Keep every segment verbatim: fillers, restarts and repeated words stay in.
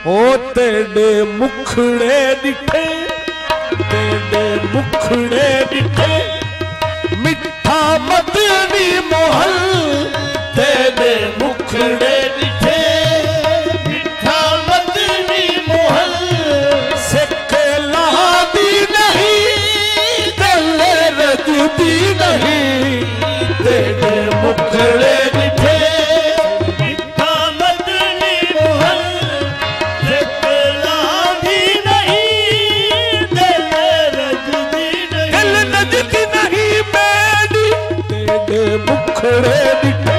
ओ तेरे मुखड़े दिखे, तेरे मुखड़े दिखे, मिठा मदनी मोहल, तेरे मुखड़े दिखे, मिठा मदनी मोहल, सिकला दी नहीं, दिल रजदी नहीं, तेरे मुखड़े दिखे, मुखड़े दिखे,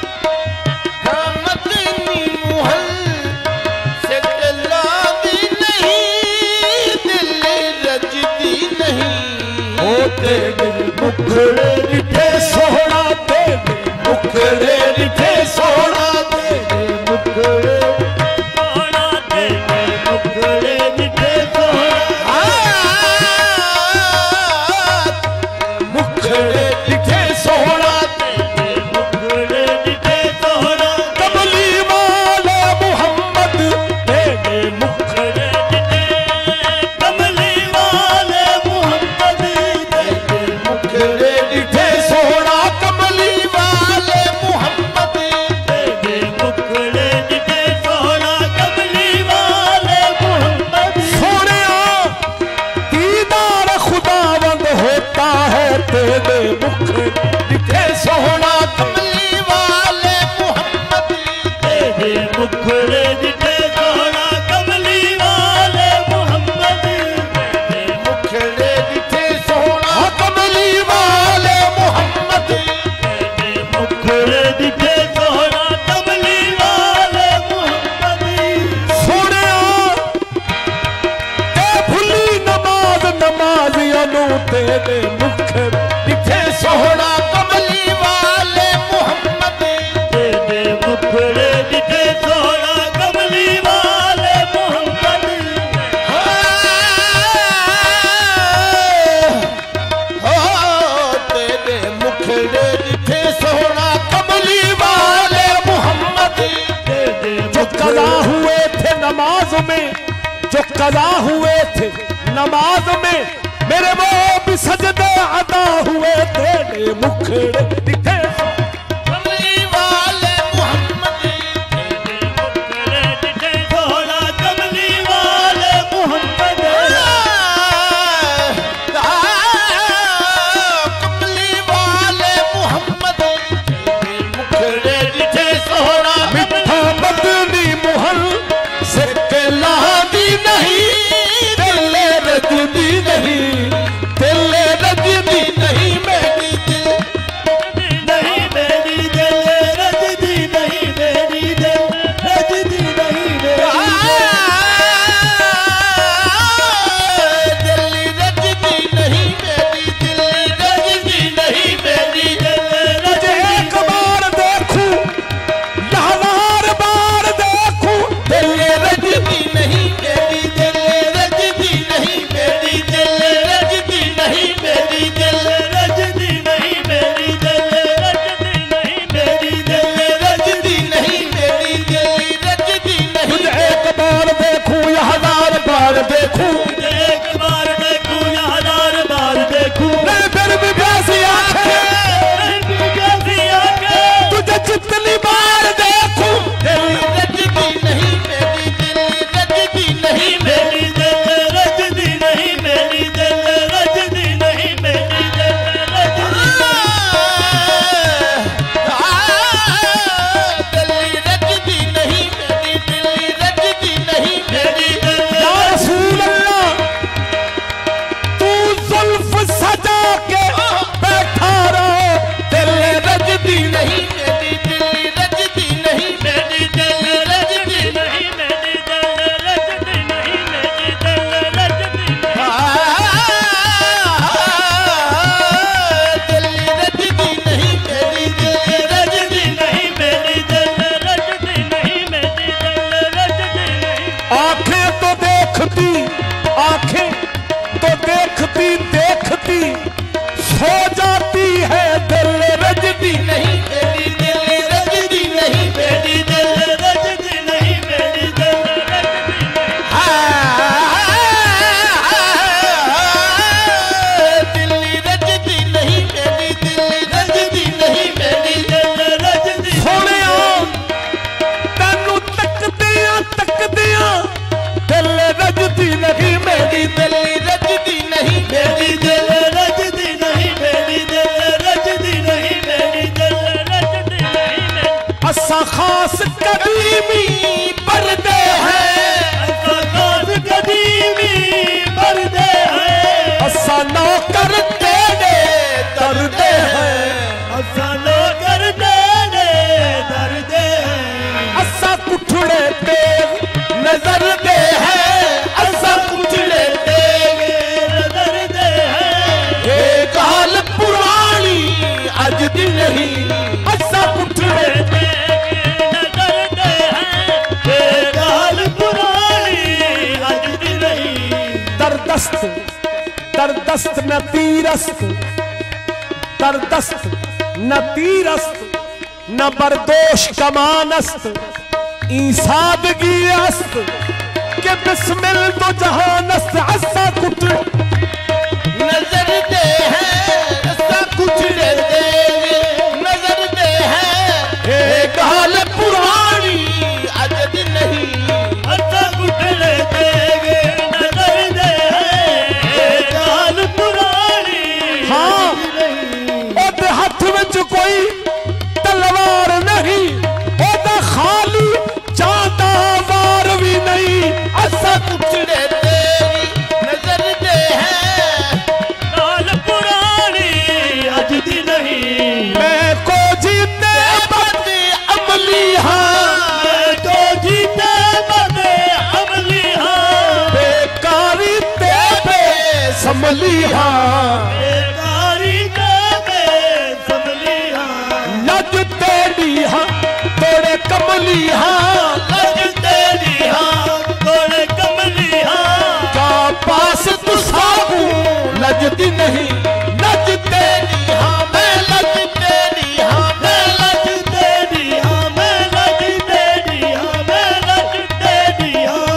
मदनी मोहल, सिकला दी नहीं, दिल रजदी नहीं, ओ तेरे मुखड़े दिखे सोहना, तेरे मुखड़े दिखे सोहना, तेरे मुखड़े सोहना, तेरे मुखड़े दिखे सोहना, मुखड़े दिखे सोहना, तेरे मुख दिखे सोहना कमली वाले मुहम्मद, तेरे मुखड़े दिखे सोहना कमली वाले मुहम्मद, तेरे मुखड़े दिखे सोहना कमली वाले मुहम्मद, तेरे मुखड़े दिखे सोहना कमली वाले मुहम्मद। सोने ते भुली नमाज नमाज अनु तेरे दिखे सोहना कमली वाले मुहम्मद, तेरे मुखड़े दिखे सोहना कमली वाले मुहम्मद, हो तेरे मुखड़े दिखे सोहना कमली वाले मुहम्मद, जो कज़ा हुए थे नमाज में, जो कज़ा हुए थे नमाज में, मेरे वो भी सजदे अदा हुए, तेरे मुखड़े दिखे कमली वाले मुहम्मद, तेरे मुखड़े दिखे सोहना कमली वाले मुहम्मद, कमली वाले मुहम्मद, तेरे मुखड़े दिखे सोहना मिठा मदनी मोहल, सिकला दी नहीं, दिल रजदी नहीं, दिल रजदी नहीं मेरी दिल, नहीं मेरी दिल रजदी नहीं मेरी दिल रजदी नहीं मेरी दिल रजदी नहीं मेरी दिल रजदी नहीं मेरी दिल रजदी। एक बार देखूं या हजार बार देखूं, दिल रजदी नहीं मेरी दिल रजदी नहीं मेरी दिल रजदी नहीं मेरी दिल रजदी नहीं मेरी दिल रजदी नहीं मेरी दिल रजदी नहीं मेरी दिल रजदी नहीं। तुझे एक बार देखूं या हजार बार देखूं, एक बार देखूं या हजार बार देखूं, नहीं फिर भी प्यासी आंखें, प्यासी आंखें, तुझे जितनी बार देखूं, दिल रजदी नहीं मेरी दिल रजदी नहीं मेरी दिल रजदी नहीं मेरी दिल रजदी नहीं मेरी दिल रजदी, दिल रजदी नहीं मेरी दिल रजदी नहीं मेरी दिल। या रसूल अल्लाह, तू जुल्फ सजा के बैठा रहो, दिल रजदी नहीं मेरी दिल रजदी नहीं मेरी दिल रजदी नहीं मेरी दिल रजदी नहीं मेरी दिल रजदी दिल रजदी नहीं मेरी दिल रजदी नहीं मेरी दिल रजदी नहीं मेरी दिल रजदी नहीं। आंखें तो देखती, आंखें तो देखती देखती सो जाती है, दिल रजदी नहीं मेरी दिल रजदी नहीं मेरी दिल रजदी नहीं मेरी दिल रजदी नहीं मेरी दिल रजदी नहीं मेरी दिल रजदी नहीं मेरी दिल रजदी नहीं मेरी दिल रजदी नहीं। असा खास कदीमी पर्दे हैं असा खास कदीमी पर्दे हैं असा नौकर तेरे दर्दे हैं असा नौकर तेरे दर्दे हैं असा कुठड़े तेग नजर दे हैं असा कुठड़े तेग नजर दे हैं ये गाल पुरानी अज दी नहीं असा कुठड़े तेग नजर दे हैं ये गाल पुरानी अज दी नहीं। दरदस्त दरदस्त न तीरस्त दरदस्त न तीरस्त न बरदोश कमानस्त ई सादगी अस्त के बिस्मिल तो जहानस्त असा कुछ नजर दे है असा कुछ दे नजर दे है एक हाल पुरानी अजद नहीं असा कुछ दे नजर दे है एक हाल पुरानी हाँ ओदे हाथ विच कोई तलवार नहीं ओदा खाली चाहता वार भी नहीं असा कुचड़े तेरी नजर दे है गाल पुरानी अज दी नहीं। मैं को जीते बदे अमली हाँ मैं को जीते बदे अमली हाँ बेकारी ते बे संभली हाँ बेकारी ते बे संभली हाँ लज तेरी हाँ तोड़े कमली हाँ लज तेरी हाँ तोड़े कमली हाँ का पास तू साबू लजती नहीं लज तेरी हाँ मैं लज तेरी हाँ मैं लज तेरी हाँ मैं लज तेरी हाँ मैं लज तेरी हाँ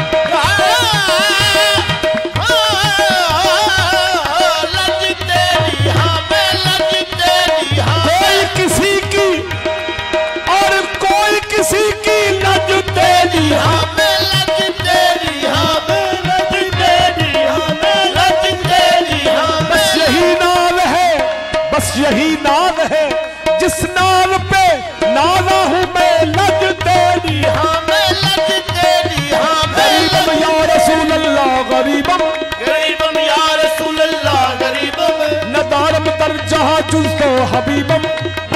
लज तेरी हाँ मैं लज तेरी हाँ कोई किसी की और कोई किसी की लज तेरी हाँ मैं लज तेरी हाँ मैं लज तेरी हाँ मैं लज तेरी हाँ बस यही नाम है बस यही नाम है जिस नाम पे नाला हूँ मैं लज तेरी हाँ मैं लज तेरी हाँ गरीबम या रसूल अल्लाह गरीबम गरीबम या रसूल अल्लाह गरीबम नदारम दर जहाँ जुल्तो हबीबम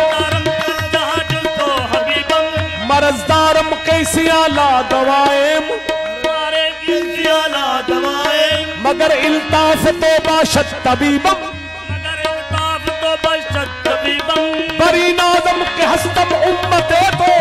मरजदारम कैसिया ला दवाएम मगर इल्ताफ तो बाशत तबीबम बरी नादम के हस्तम उम्मते तो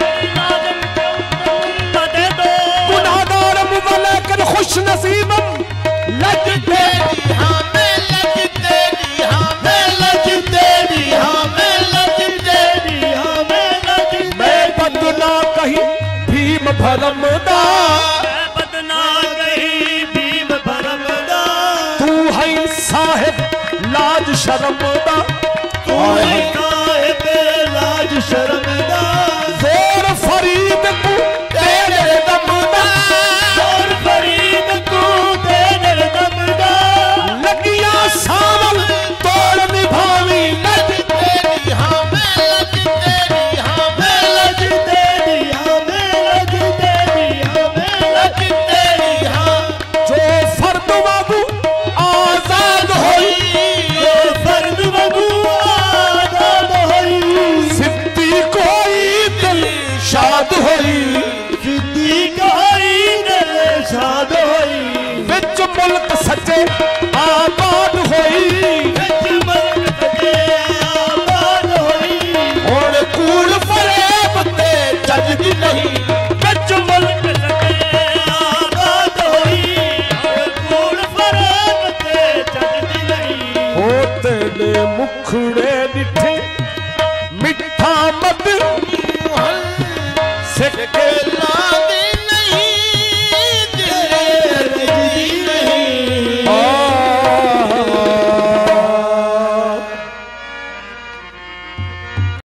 गुनाहगारम वलेकिन खुश नसीबम लज तेरी हाँ मैं लज तेरी हाँ मैं लज तेरी हाँ मैं लज तेरी हाँ मैं लज मैं बदना कहीं भीम भरमदा मैं बदना कहीं भीम भरमदा तू है साहिब लाज शर्मदा तू है साहिब लाज शर्मदा जोर फरीद को तेरे दमदा जोर फरीद को तेरे दमदा लगिया सावल तोड़ निभावी लज तेरी हाँ मैं लज तेरी हाँ मैं लज तेरी हाँ मैं लज तेरी हाँ मैं लज तेरी हाँ जो फर्द वागू आजाद होई जो फर्द वागू आजाद होई सिद्दी कोई दिल शाद होई सिद्दी कोई दिल शाद होई विच मुल्क सच्चे